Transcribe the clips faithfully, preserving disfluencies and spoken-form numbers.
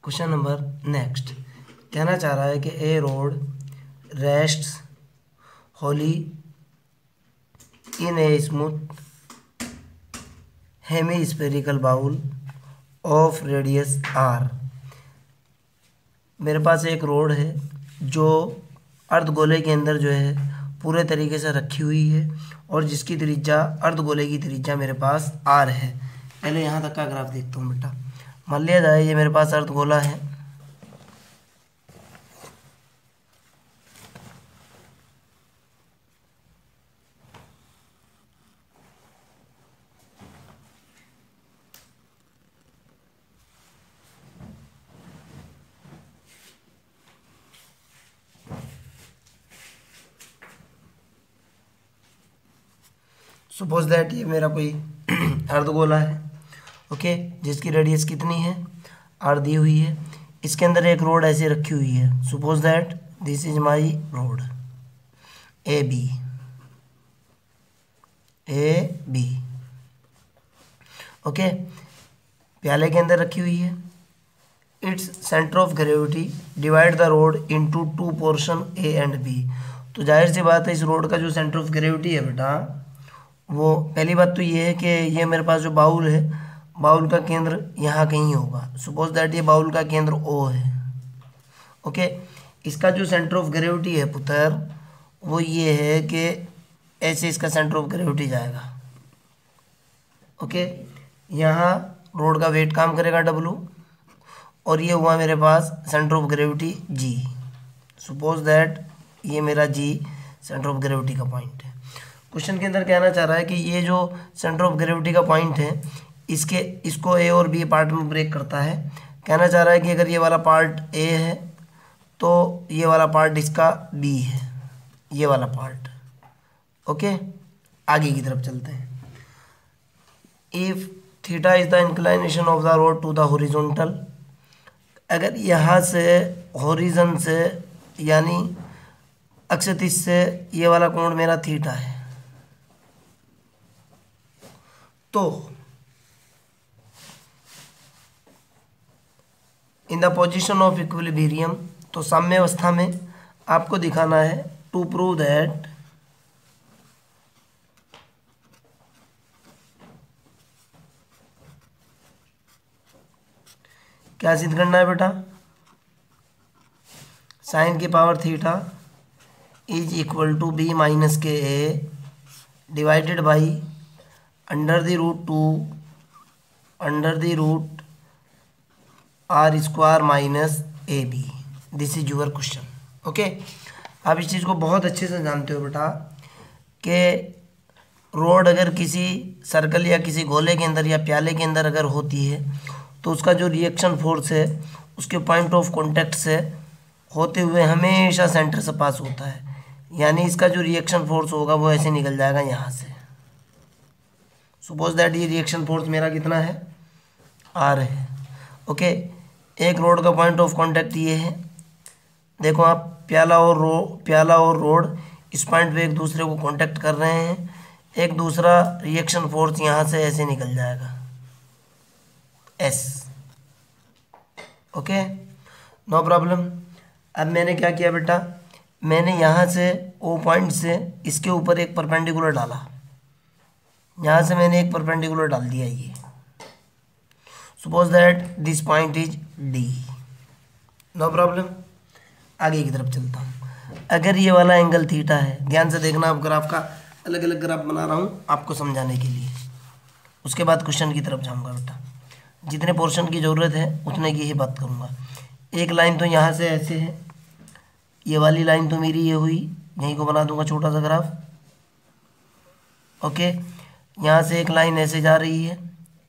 Question number next कहना चाह रहा है कि a rod rests wholly in a smooth hemispherical bowl of radius R. मेरे पास एक रोड है जो अर्धगोले के अंदर जो है पूरे तरीके से रखी हुई है और जिसकी त्रिज्या अर्धगोले की त्रिज्या मेरे पास आर है। पहले यहाँ तक का ग्राफ देखता हूँ बेटा। मान लिया जाए ये मेरे पास अर्धगोला है, सपोज दैट ये मेरा कोई अर्धगोला है, ओके, जिसकी रेडियस कितनी है, आर दी हुई है। इसके अंदर एक रोड ऐसे रखी हुई है। Suppose that this is my rod A B A B okay, प्याले के अंदर रखी हुई है। It's centre of gravity divide the rod into two portion A and B. तो जाहिर सी बात है इस रोड का जो सेंटर ऑफ ग्रेविटी है बेटा, वो पहली बात तो ये है कि ये मेरे पास जो बाउल है, बाउल का केंद्र यहाँ कहीं होगा। सपोज दैट ये बाउल का केंद्र ओ है, ओके। इसका जो सेंटर ऑफ ग्रेविटी है पुत्र, वो ये है कि ऐसे इसका सेंटर ऑफ ग्रेविटी जाएगा, ओके। यहाँ रोड का वेट काम करेगा डब्लू, और ये हुआ मेरे पास centre of gravity G. Suppose that ये मेरा जी सेंटर ऑफ ग्रेविटी का पॉइंट है। क्वेश्चन के अंदर कहना चाह रहा है कि ये जो सेंटर ऑफ ग्रेविटी का पॉइंट है, इसके इसको ए और बी पार्ट में ब्रेक करता है। कहना चाह रहा है कि अगर ये वाला पार्ट ए है तो ये वाला पार्ट इसका बी है, ये वाला पार्ट, ओके। आगे की तरफ चलते हैं। If theta is the inclination of the rod to the horizontal, अगर यहाँ से हॉरिजन से यानी अक्षतिश से ये वाला कोण मेरा थीटा है, तो in the position of equilibrium, तो साम्य अवस्था में आपको दिखाना है टू प्रूव दैट क्या सिद्ध करना है बेटा, साइन की power theta is equal to B minus के A divided by under the root two under the root R square minus A B. This is your question, okay. आप इस चीज़ को बहुत अच्छे से जानते हो बेटा कि रोड अगर किसी सर्कल या किसी गोले के अंदर या प्याले के अंदर अगर होती है तो उसका जो रिएक्शन फोर्स है उसके पॉइंट ऑफ कॉन्टैक्ट से होते हुए हमेशा सेंटर से पास होता है। यानी इसका जो रिएक्शन फोर्स होगा वो ऐसे निकल जाएगा यहाँ से। सपोज दैट ये रिएक्शन फोर्स मेरा कितना है, आर है, ओके। एक रोड का पॉइंट ऑफ कांटेक्ट ये है, देखो आप प्याला और रो प्याला और रोड इस पॉइंट पे एक दूसरे को कांटेक्ट कर रहे हैं। एक दूसरा रिएक्शन फोर्स यहाँ से ऐसे निकल जाएगा, एस, ओके, नो प्रॉब्लम। अब मैंने क्या किया बेटा, मैंने यहाँ से ओ पॉइंट से इसके ऊपर एक परपेंडिकुलर डाला, यहाँ से मैंने एक परपेंडिकुलर डाल दिया ये। Suppose that this point is D, no problem. आगे की तरफ चलता हूँ। अगर ये वाला एंगल थीटा है, ध्यान से देखना, आप ग्राफ का अलग अलग ग्राफ बना रहा हूँ आपको समझाने के लिए। उसके बाद क्वेश्चन की तरफ जाऊँगा बेटा। जितने पोर्शन की ज़रूरत है उतने की ही बात करूँगा। एक लाइन तो यहाँ से ऐसे है, ये वाली लाइन तो मेरी ये हुई, यहीं को बना दूंगा छोटा सा ग्राफ, ओके। यहाँ से एक लाइन ऐसे जा रही है,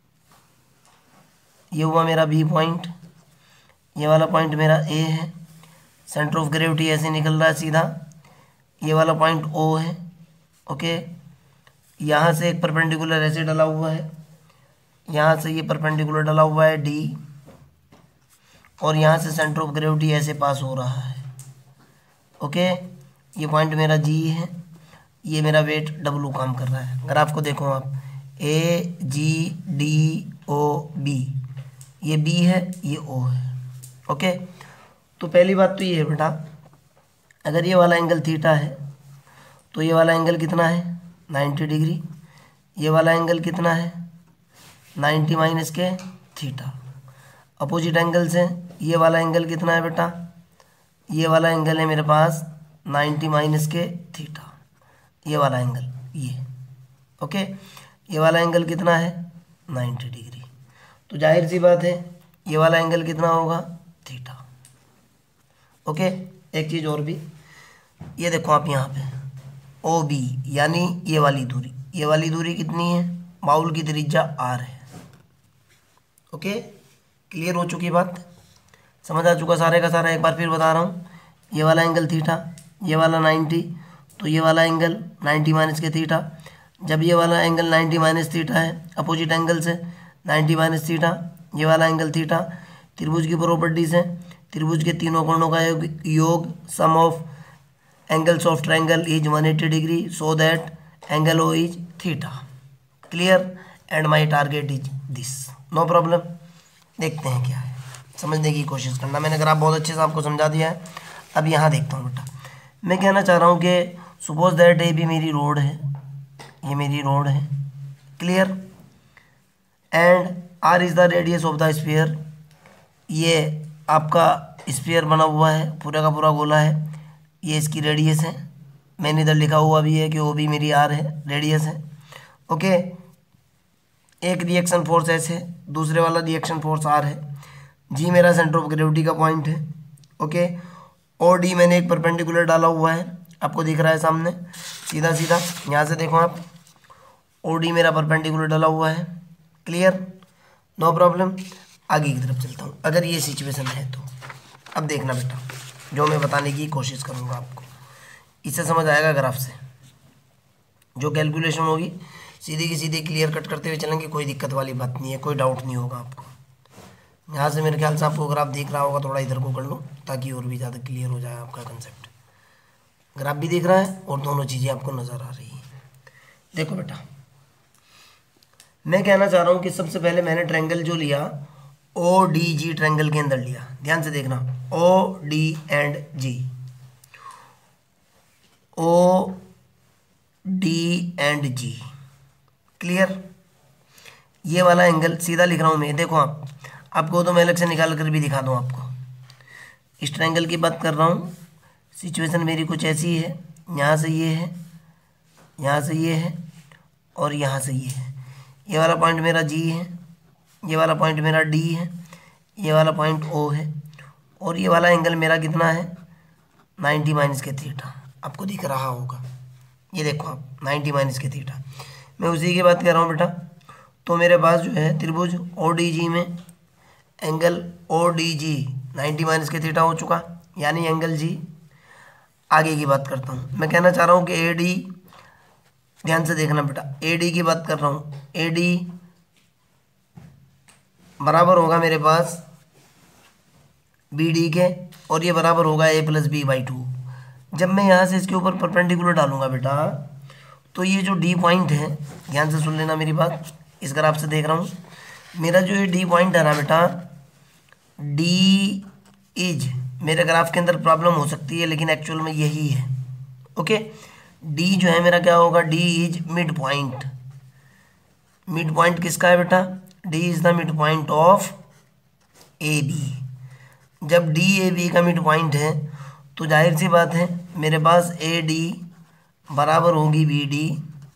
ये हुआ मेरा बी पॉइंट, ये वाला पॉइंट मेरा ए है। सेंटर ऑफ ग्रेविटी ऐसे निकल रहा है सीधा, ये वाला पॉइंट ओ है, ओके। यहाँ से एक परपेंडिकुलर ऐसे डला हुआ है, यहाँ से ये परपेंडिकुलर डला हुआ है डी, और यहाँ से सेंटर ऑफ ग्रेविटी ऐसे पास हो रहा है, ओके। ये पॉइंट मेरा जी है, ये मेरा वेट डब्लू काम कर रहा है। ग्राफ को देखो आप, A G D O B, ये बी है, ये ओ है, ओके, तो पहली बात तो ये है बेटा, अगर ये वाला एंगल थीटा है तो ये वाला एंगल कितना है नाइन्टी डिग्री, ये वाला एंगल कितना है नाइन्टी माइनस के थीटा। अपोजिट एंगल से ये वाला एंगल कितना है बेटा, ये वाला एंगल है मेरे पास नाइन्टी माइनस के थीटा, ये वाला एंगल ये, ओके, ये वाला एंगल कितना है नाइन्टी डिग्री। तो जाहिर सी बात है ये वाला एंगल कितना होगा थीटा। ओके, एक चीज़ और भी, ये देखो आप यहाँ पे ओ बी यानी ये वाली दूरी, ये वाली दूरी कितनी है, बाउल की त्रिज्या आर है। ओके, क्लियर हो चुकी बात, समझ आ चुका सारे का सारा। एक बार फिर बता रहा हूँ, ये वाला एंगल थीटा, ये वाला नाइन्टी, तो ये वाला एंगल नाइन्टी माइनस के थीटा। जब ये वाला एंगल नाइन्टी माइनस थीटा है, अपोजिट एंगल से नाइन्टी माइनस थीटा, ये वाला एंगल थीटा। त्रिभुज की प्रॉपर्टीज है, त्रिभुज के तीनों कोणों का योग, योग sum of angles of triangle is one eighty degree, so that angle O is theta. Clear, and my target is this, no problem. देखते हैं क्या है, समझने की कोशिश करना। मैंने ग्राफ बहुत अच्छे से आपको समझा दिया है। अब यहाँ देखता हूँ बेटा, मैं कहना चाह रहा हूँ कि सपोज दैट ए भी मेरी रोड है, ये मेरी रोड है, clear, and R is the radius of the sphere. ये आपका स्फीयर बना हुआ है, पूरा का पूरा गोला है, ये इसकी रेडियस है। मैंने इधर लिखा हुआ भी है कि वो भी मेरी आर है, रेडियस है। ओके, एक रिएक्शन फोर्स एस है, दूसरे वाला रिएक्शन फोर्स आर है। जी मेरा सेंटर ऑफ ग्रेविटी का पॉइंट है। ओके, और डी मैंने एक परपेंडिकुलर डाला हुआ है, आपको दिख रहा है सामने, सीधा सीधा यहाँ से देखो आप, ओ डी मेरा परपेंडिकुलर डाला हुआ है। Clear, no problem. आगे की तरफ चलता हूँ, अगर ये सिचुएशन है तो अब देखना बेटा, जो मैं बताने की कोशिश करूँगा आपको, इससे समझ आएगा ग्राफ से। जो कैलकुलेशन होगी सीधी की सीधी क्लियर कट करते हुए चलेंगे, कोई दिक्कत वाली बात नहीं है, कोई डाउट नहीं होगा आपको। यहाँ से मेरे ख्याल से आपको ग्राफ दिख रहा होगा, थोड़ा इधर को कर लो ताकि और भी ज़्यादा क्लियर हो जाए आपका कंसेप्ट। ग्राफ भी दिख रहा है और दोनों चीज़ें आपको नज़र आ रही हैं। देखो बेटा, मैं कहना चाह रहा हूँ कि सबसे पहले मैंने ट्रायंगल जो लिया ओ डी जी ट्रायंगल के अंदर लिया, ध्यान से देखना, O D and G, O D and G, clear. ये वाला एंगल सीधा लिख रहा हूँ मैं, देखो आप, आपको तो मैं अलग से निकाल कर भी दिखा दूँ आपको। इस ट्रायंगल की बात कर रहा हूँ, सिचुएशन मेरी कुछ ऐसी है, यहाँ से ये है, यहाँ से ये है और यहाँ से ये है। ये वाला पॉइंट मेरा जी है, ये वाला पॉइंट मेरा डी है, ये वाला पॉइंट ओ है, और ये वाला एंगल मेरा कितना है नाइन्टी माइनस के थीटा, आपको दिख रहा होगा, ये देखो आप नाइन्टी माइनस के थीटा। मैं उसी की बात कर रहा हूँ बेटा। तो मेरे पास जो है त्रिभुज ओ डी जी में angle O D G ninety minus के थीटा हो चुका, यानी एंगल जी। आगे की बात करता हूँ, मैं कहना चाह रहा हूँ कि ए डी, ध्यान से देखना बेटा, ए डी की बात कर रहा हूँ, ए डी बराबर होगा मेरे पास बी डी के, और ये बराबर होगा A plus B by two. जब मैं यहाँ से इसके ऊपर परपेंडिकुलर डालूंगा बेटा, तो ये जो डी पॉइंट है, ध्यान से सुन लेना मेरी बात, इस ग्राफ से देख रहा हूँ, मेरा जो ये डी पॉइंट है ना बेटा, डी इज, मेरे ग्राफ के अंदर प्रॉब्लम हो सकती है लेकिन एक्चुअल में यही है। ओके, डी जो है मेरा क्या होगा, D is mid point. Mid point किसका है बेटा, D is the mid point of A B. जब डी ए बी का मिड पॉइंट है तो जाहिर सी बात है मेरे पास ए डी बराबर होगी बी डी,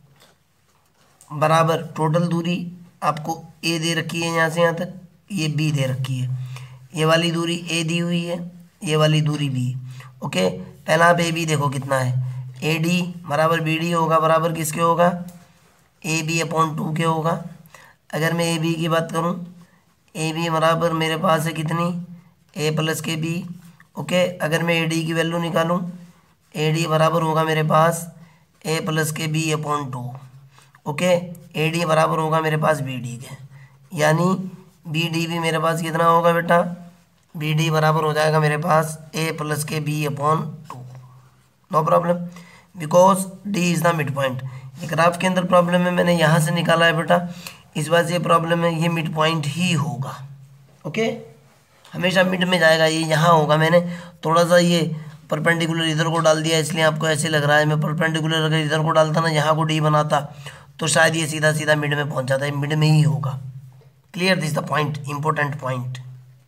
बराबर टोटल दूरी आपको ए दे रखी है यहाँ से यहाँ तक, ये बी दे रखी है, ये वाली दूरी ए दी हुई है, ये वाली दूरी बी। ओके, पहला आप ए बी देखो कितना है, ए डी बराबर बी डी होगा, बराबर किसके होगा, ए बी अपॉन टू के होगा। अगर मैं ए बी की बात करूं, ए बी बराबर मेरे पास है कितनी, ए प्लस के बी। ओके, अगर मैं ए डी की वैल्यू निकालूं, ए डी बराबर होगा मेरे पास ए प्लस के B upon two. Okay, A D बराबर होगा मेरे पास बी डी के, यानी बी डी भी मेरे पास कितना होगा बेटा, बी डी बराबर हो जाएगा मेरे पास ए प्लस के B upon two. No problem, because D is the mid point. ये ग्राफ के अंदर प्रॉब्लम है, मैंने यहाँ से निकाला है बेटा, इस बात से प्रॉब्लम है, ये मिड पॉइंट ही होगा। ओके, हमेशा मिड में जाएगा, ये यहाँ होगा। मैंने थोड़ा सा ये परपेंडिकुलर इधर को डाल दिया, इसलिए आपको ऐसे लग रहा है। मैं परपेंडिकुलर अगर इधर को डालता ना, यहाँ को डी बनाता, तो शायद ये सीधा सीधा मिड में पहुँच जाता है। मिड में ही होगा। Clear, this the point, important point.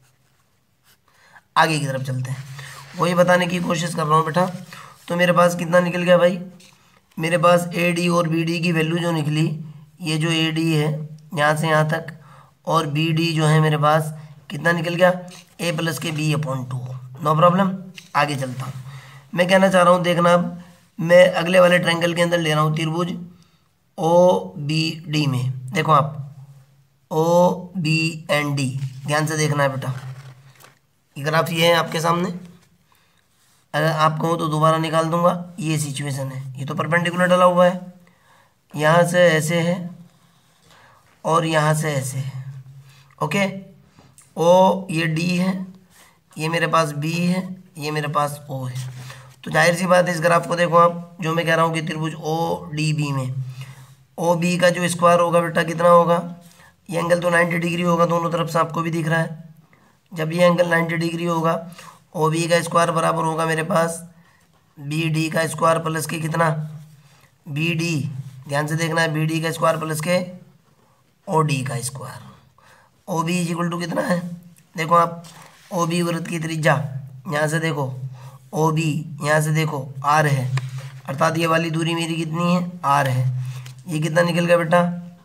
आगे की तरफ चलते हैं, वही बताने की कोशिश कर रहा हूँ बेटा। तो मेरे पास कितना निकल गया भाई, मेरे पास ए डी और बी डी की वैल्यू जो निकली, ये जो ए डी है यहाँ से यहाँ तक, और बी डी जो है मेरे पास कितना निकल गया, ए प्लस के B upon two. No problem, आगे चलता हूँ। मैं कहना चाह रहा हूँ, देखना अब मैं अगले वाले ट्रायंगल के अंदर ले रहा हूँ त्रिभुज ओ बी डी में। देखो आप, ओ बी एंड डी, ध्यान से देखना है बेटा। ये ग्राफ ये है आपके सामने, अगर आप कहो तो दोबारा निकाल दूंगा। ये सिचुएशन है, ये तो परपेंडिकुलर डला हुआ है, यहाँ से ऐसे है और यहाँ से ऐसे है। ओके, ओ ये डी है, ये मेरे पास बी है, ये मेरे पास ओ है। तो जाहिर सी बात है, इस ग्राफ को देखो आप, जो मैं कह रहा हूँ कि त्रिभुज ओ डी बी में ओ बी का जो स्क्वायर होगा बेटा कितना होगा, ये एंगल तो नाइन्टी डिग्री होगा दोनों तरफ से, आपको भी दिख रहा है। जब ये एंगल नाइन्टी डिग्री होगा, ओ बी का स्क्वायर बराबर होगा मेरे पास बी डी का स्क्वायर प्लस के कितना, बी डी, ध्यान से देखना है, बी डी का स्क्वायर प्लस के ओ डी का square. O B is equal to कितना है, देखो आप, ओ बी वृत्त की त्रिज्या, यहाँ से देखो ओ बी, यहाँ से देखो आर है, अर्थात ये वाली दूरी मेरी कितनी है, आर है। ये कितना निकल गया बेटा,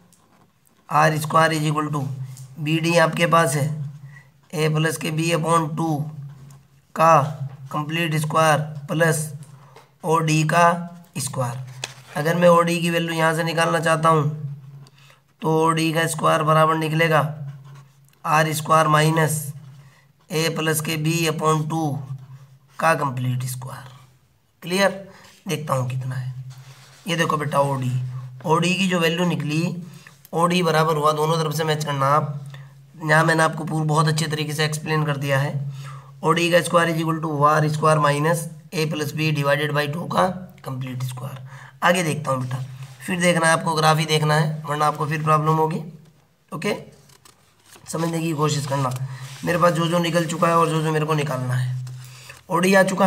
R square is equal to B D आपके पास है ए प्लस के बी अपॉन टू का complete square plus O D का स्क्वायर। अगर मैं ओ डी की वैल्यू यहाँ से निकालना चाहता हूँ, तो ओ डी का स्क्वायर बराबर निकलेगा R square minus A plus के बी अपॉन टू का कंप्लीट स्क्वायर। क्लियर, देखता हूँ कितना है। ये देखो बेटा, ओ डी ओ डी की जो वैल्यू निकली, ओ डी बराबर हुआ, दोनों तरफ से मैच करना आप, यहाँ मैंने आपको पूरा बहुत अच्छे तरीके से एक्सप्लेन कर दिया है। ओ डी का square is equal to R square minus A plus B divided by two का कंप्लीट स्क्वायर। आगे देखता हूँ बेटा, फिर देखना है आपको, ग्राफ ही देखना है, वरना आपको फिर प्रॉब्लम होगी। ओके, समझने की कोशिश करना। मेरे पास जो जो निकल चुका है और जो जो मेरे को निकालना है। ओ डी आ चुका,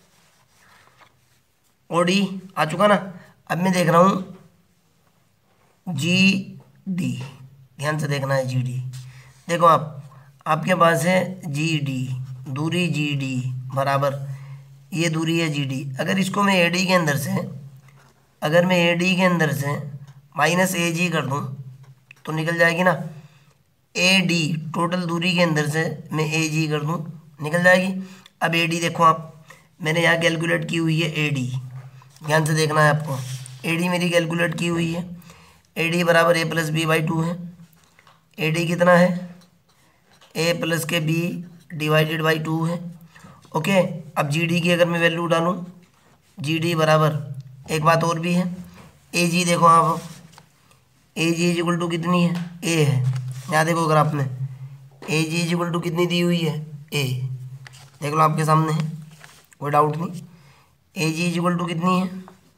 ओ डी आ चुका ना। अब मैं देख रहा हूँ जी डी, ध्यान से देखना है, जी डी। देखो आप, आपके पास है जी डी, दूरी जी डी बराबर, ये दूरी है जी डी। अगर इसको मैं ए डी के अंदर से, अगर मैं ए डी के अंदर से माइनस ए जी कर दूँ तो निकल जाएगी ना। ए डी टोटल दूरी के अंदर से मैं ए जी कर दूँ, निकल जाएगी। अब ए डी देखो आप, मैंने यहाँ कैलकुलेट की हुई है ए डी, ध्यान से देखना है आपको। ए डी मेरी कैलकुलेट की हुई है, ए डी बराबर A plus B by two है। ए डी कितना है, ए प्लस के बी डिवाइडेड बाई टू है। ओके, अब जी डी की अगर मैं वैल्यू डालूँ, जी डी बराबर, एक बात और भी है, ए जी देखो आप, A G is equal to कितनी है, ए है। यहाँ देखो ग्राफ में, A G is equal to कितनी दी हुई है, ए, देख लो आपके सामने है, कोई डाउट नहीं। A G is equal to कितनी है,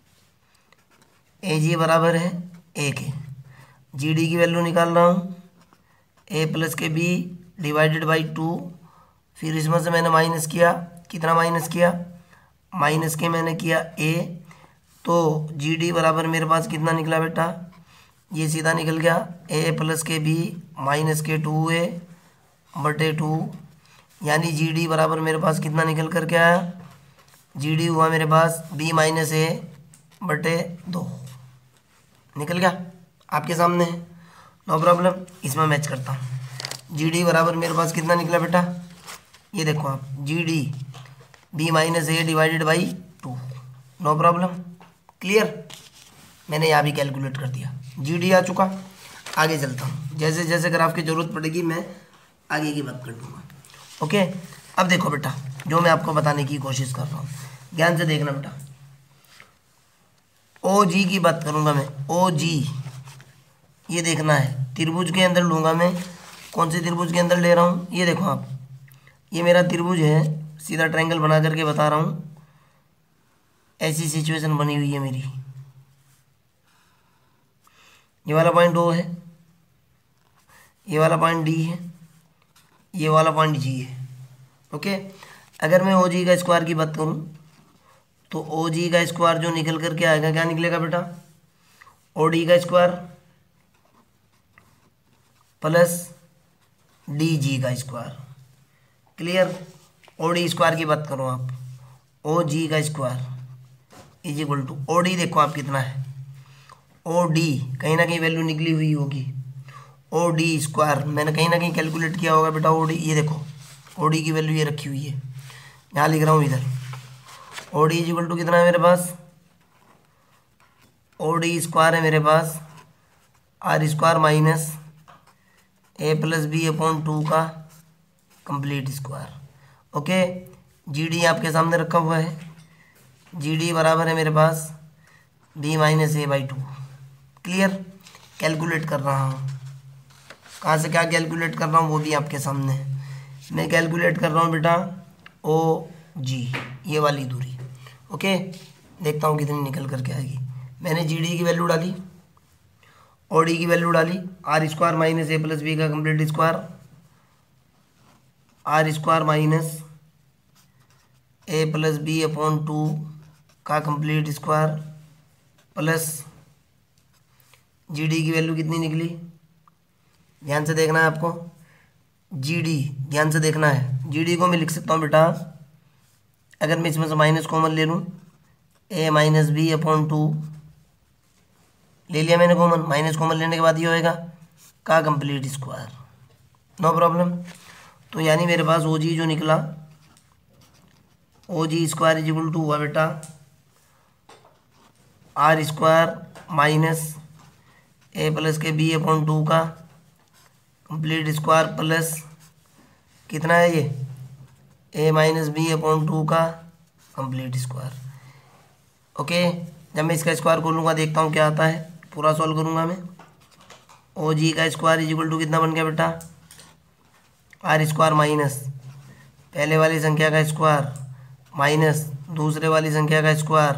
ए जी बराबर है एक है। जी डी की वैल्यू निकाल रहा हूँ, ए प्लस के बी डिवाइडेड बाई टू, फिर इसमें से मैंने माइनस किया, कितना माइनस किया, माइनस के मैंने किया ए, तो जी डी बराबर मेरे पास कितना निकला बेटा, ये सीधा निकल गया ए प्लस के बी माइनस के टू ए बटे टू, यानी जी डी बराबर मेरे पास कितना निकल कर के आया, जी डी हुआ मेरे पास बी माइनस ए बटे दो, निकल गया आपके सामने है, नो प्रॉब्लम। इसमें मैच करता हूँ, जी डी बराबर मेरे पास कितना निकला बेटा, ये देखो आप, G D B minus A divided by two, no problem. Clear, मैंने यहाँ भी कैलकुलेट कर दिया, जी डी आ चुका। आगे चलता हूँ, जैसे जैसे ग्राफ की ज़रूरत पड़ेगी मैं आगे की बात कर दूँगा। ओके, अब देखो बेटा, जो मैं आपको बताने की कोशिश कर रहा हूँ, ध्यान से देखना बेटा। ओ जी की बात करूँगा मैं, ओ जी, ये देखना है, त्रिभुज के अंदर लूँगा मैं। कौन से त्रिभुज के अंदर ले रहा हूँ, ये देखो आप, ये मेरा त्रिभुज है, सीधा ट्रायंगल बना करके बता रहा हूँ। ऐसी सिचुएशन बनी हुई है मेरी, ये वाला पॉइंट ओ है, ये वाला पॉइंट डी है, ये वाला पॉइंट जी है। ओके, अगर मैं ओ जी का स्क्वायर की बात करूँ तो ओ जी का स्क्वायर जो निकल करके आएगा, क्या निकलेगा बेटा, ओ डी का स्क्वायर प्लस डी जी का square. Clear. O D square की बात करो आप, ओ जी का square is equal to O D, देखो आप कितना है, ओ डी कहीं ना कहीं वैल्यू निकली हुई होगी, ओ डी स्क्वायर मैंने कहीं ना कहीं कैलकुलेट किया होगा बेटा, ओ डी ये देखो, ओ डी की वैल्यू ये रखी हुई है, यहाँ लिख रहा हूँ इधर, O D is equal to कितना है मेरे पास, ओ डी स्क्वायर है मेरे पास R square minus A plus B upon two का complete square. Okay, G D आपके सामने रखा हुआ है, जी डी बराबर है मेरे पास B minus A by two. Clear. Calculate कर रहा हूँ, कहाँ से क्या कैलकुलेट कर रहा हूँ वो भी आपके सामने है। मैं कैलकुलेट कर रहा हूँ बेटा ओ जी, ये वाली दूरी। ओके, देखता हूँ कितनी निकल करके आएगी। मैंने जी डी की वैल्यू डाली, ओ डी की वैल्यू डाली, R square minus A plus B का complete square, R square minus A plus B upon two का complete square plus G D की वैल्यू कितनी निकली, ध्यान से देखना है आपको, जी डी ध्यान से देखना है। जी डी को मैं लिख सकता हूँ बेटा, अगर मैं इसमें से माइनस कॉमन ले लूँ, A minus B upon two ले लिया मैंने कॉमन, माइनस कॉमन लेने के बाद ये होएगा का कंप्लीट स्क्वायर, नो प्रॉब्लम। तो यानी मेरे पास ओ जी जो निकला, O G square is equal to हुआ बेटा R square minus A plus के बी अपॉन टू का कंप्लीट स्क्वायर प्लस कितना है ये, A minus B upon two का कंप्लीट स्क्वायर। ओके, जब मैं इसका स्क्वायर खोलूँगा देखता हूँ क्या आता है, पूरा सॉल्व करूँगा मैं। ओ जी का स्क्वायर इज इक्वल टू कितना बन गया बेटा, आर स्क्वायर माइनस पहले वाली संख्या का स्क्वायर माइनस दूसरे वाली संख्या का स्क्वायर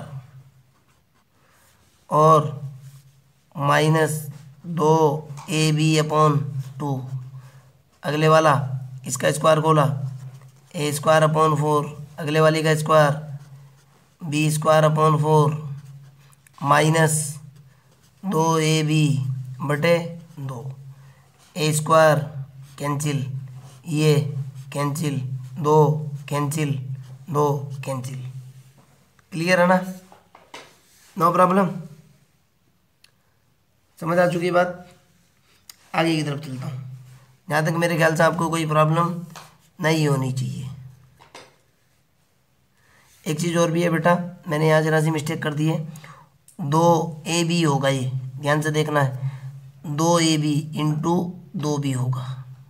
और माइनस दो ए बी अपॉन टू, अगले वाला इसका स्क्वायर खोला, ए स्क्वायर अपॉन फोर, अगले वाली का square B square upon four minus दो ए बी बटे दो, ए स्क्वायर कैंसिल, ये कैंसिल, दो कैंसिल, दो कैंसिल। क्लियर है ना, नो प्रॉब्लम, समझ आ चुकी बात। आगे की तरफ चलता हूँ, जहाँ तक मेरे ख्याल से आपको कोई प्रॉब्लम नहीं होनी चाहिए। एक चीज़ और भी है बेटा, मैंने यहाँ जरा सी मिस्टेक कर दी है, दो ए बी होगा, ये ध्यान से देखना है, दो ए बी इंटू दो बी होगा,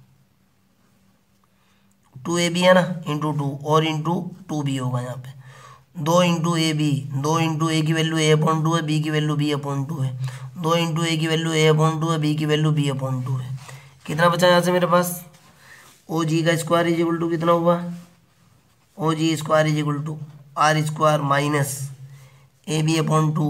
टू ए बी है ना, इंटू टू और इंटू टू बी होगा यहाँ पे, दो इंटू ए बी, दो इंटू ए की वैल्यू ए अपॉन टू है, बी की वैल्यू बी अपॉन टू है, दो इंटू ए की वैल्यू ए अपॉन टू है, बी की वैल्यू बी अपॉन टू है। कितना बचा यहाँ से मेरे पास, ओ जी का स्क्वायर इज इक्वल टू कितना हुआ, O G square is equal to R square minus A B upon two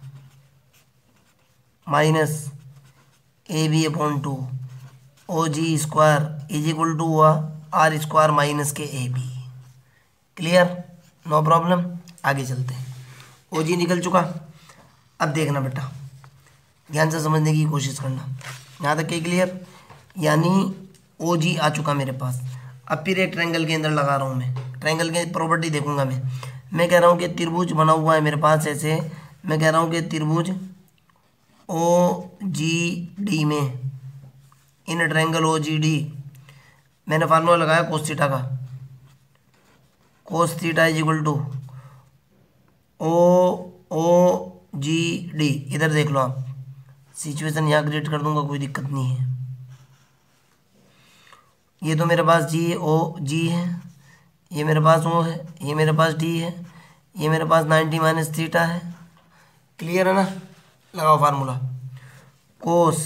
minus A B upon two, O G square is equal to हुआ आर स्क्वायर माइनस के A B. Clear, no problem. आगे चलते हैं, ओ जी निकल चुका। अब देखना बेटा, ध्यान से समझने की कोशिश करना, यहाँ तक के क्लियर, यानी ओ जी आ चुका मेरे पास। अब फिर एक ट्रायंगल के अंदर लगा रहा हूँ मैं, ट्रायंगल की प्रॉपर्टी देखूंगा मैं मैं कह रहा हूँ कि त्रिभुज बना हुआ है मेरे पास ऐसे, मैं कह रहा हूँ कि त्रिभुज ओ जी डी में, in triangle O G D, मैंने फार्मूला लगाया कोस थीटा का, cos theta is equal to O O G D. इधर देख लो आप, सिचुएशन यहाँ क्रिएट कर दूंगा, कोई दिक्कत नहीं है। ये तो मेरे पास जी ओ जी है, ये मेरे पास ओ है, ये मेरे पास डी है, ये मेरे पास नाइन्टी माइनस थीटा है। क्लियर है ना, लगाओ formula, cos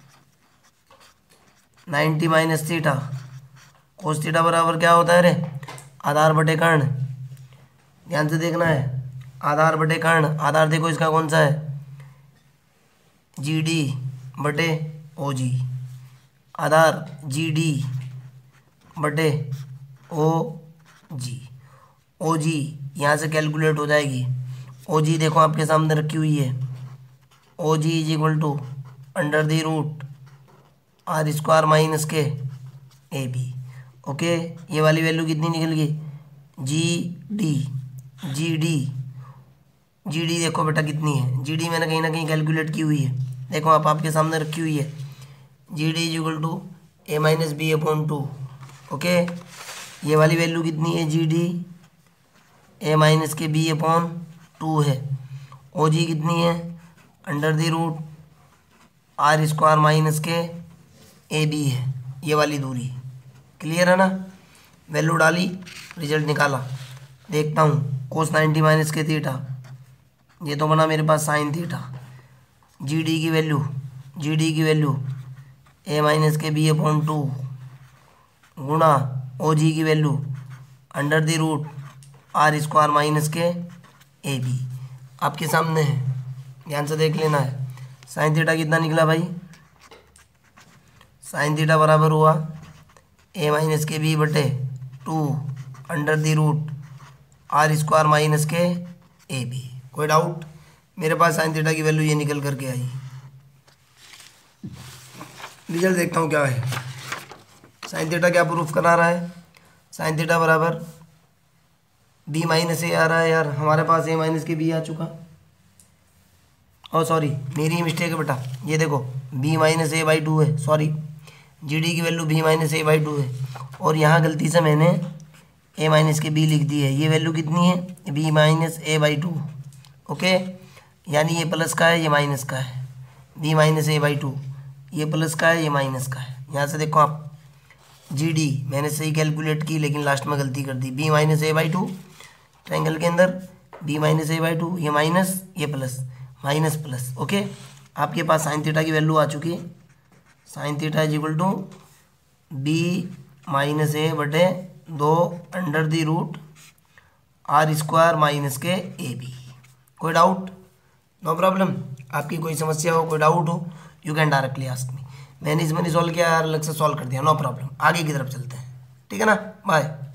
ninety minus theta, cos theta बराबर क्या होता है रे, आधार बटे कर्ण, ध्यान से देखना है, आधार बटे कर्ण, आधार देखो इसका कौन सा है, जी डी बटे ओ जी, आधार जी डी बटे ओ जी। ओ जी यहाँ से कैलकुलेट हो जाएगी। ओ जी देखो आपके सामने रखी हुई है। O G is equal to under the root R square minus के ए बी। ओके, ये वाली वैल्यू कितनी निकल गई? G D. G D G D देखो बेटा कितनी है। जी डी मैंने कहीं ना कहीं कैलकुलेट की हुई है, देखो आप आपके सामने रखी हुई है। G D is equal to A minus B upon two. Okay, ये वाली वैल्यू कितनी है? जी डी ए माइनस के बी अपॉन टू है। ओ जी कितनी है? Under the root R square minus के ए बी है, ये वाली दूरी। क्लियर है ना? वैल्यू डाली, रिजल्ट निकाला। देखता हूँ कोस नाइन्टी माइनस के थीटा, ये तो बना मेरे पास साइन थीटा। जी डी की वैल्यू जी डी की वैल्यू ए माइनस के बी अपॉन टू गुणा ओ जी की value under the root R square minus के ए बी। आपके सामने है, ध्यान से देख लेना है। साइन थीटा कितना निकला भाई? साइन थीटा बराबर हुआ ए माइनस के बी बटे two under the root R square minus के ए बी। कोई डाउट? मेरे पास साइन थीटा की वैल्यू ये निकल करके आई। रिजल्ट देखता हूँ क्या है। साइन थीटा क्या प्रूफ करा रहा है? साइन थीटा बराबर बी माइनस ए आ रहा है यार, हमारे पास ए माइनस के बी आ चुका। ओ सॉरी, मेरी मिस्टेक है बेटा, ये देखो B minus A by two है, सॉरी जी डी की value B minus A by two है, और यहाँ गलती से मैंने ए माइनस के बी लिख दी है। ये वैल्यू कितनी है? B minus A by two. Okay, यानी ये प्लस का है, ये माइनस का है। B minus A by two, ये प्लस का है, ये माइनस का है। यहाँ से देखो आप, जी डी मैंने सही कैलकुलेट की लेकिन लास्ट में गलती कर दी। B minus A by two triangle के अंदर, B minus A by two, ये माइनस ये प्लस, माइनस प्लस। ओके, आपके पास साइन थीटा की वैल्यू आ चुकी है। Sine theta is equal to B minus A बटे दो under the root R square minus के ए बी। कोई डाउट? No problem. आपकी कोई समस्या हो, कोई डाउट हो, you can directly ask me. मैंने इसमें नहीं सॉल्व किया यार, अलग से सॉल्व कर दिया, नो प्रॉब्लम। आगे की तरफ चलते हैं, ठीक है ना? बाय।